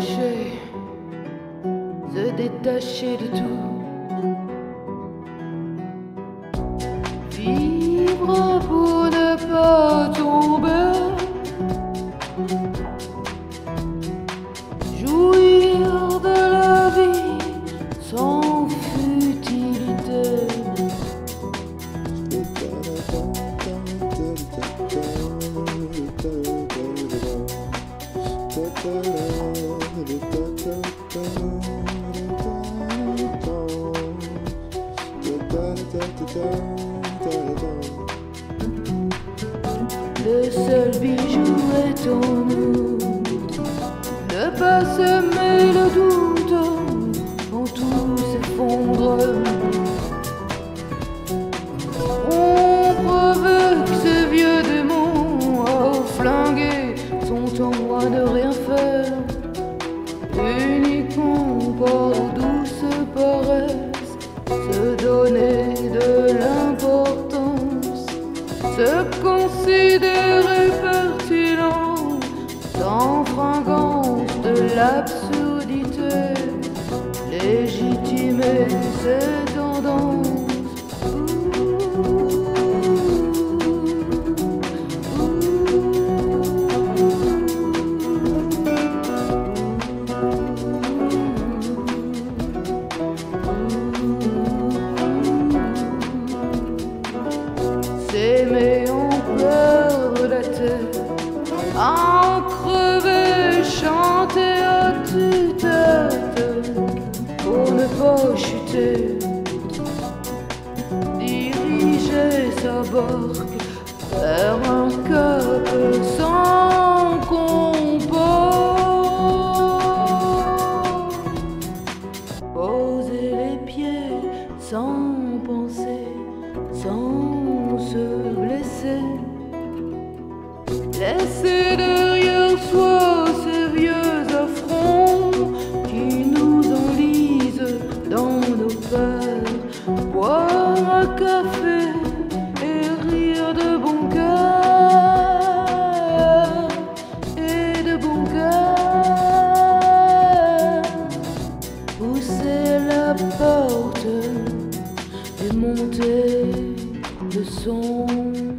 s'accrocher, se détacher de tout, vivre pour ne pas tomber, jouir de la vie sans futilité. Le seul bijou est en nous, ne pas semer le doute quand tout s'effondre. On veut que ce vieux démon à flinguer son temps à ne rien faire, uniquement par douce paresse, se donner de l'importance, se considérer pertinent, sans fringance de l'absurdité, légitimer ses tendances. S'aimer en perdre la tête, en crever, chanter à tue-tête pour ne pas chuter, diriger sa barque vers un cap sans compas, poser les pieds sans penser, sans se blesser, laisser derrière soi ces vieux affronts qui nous enlisent dans nos peurs, boire un café et rire de bon cœur, et de bon cœur, pousser la porte et monter le son.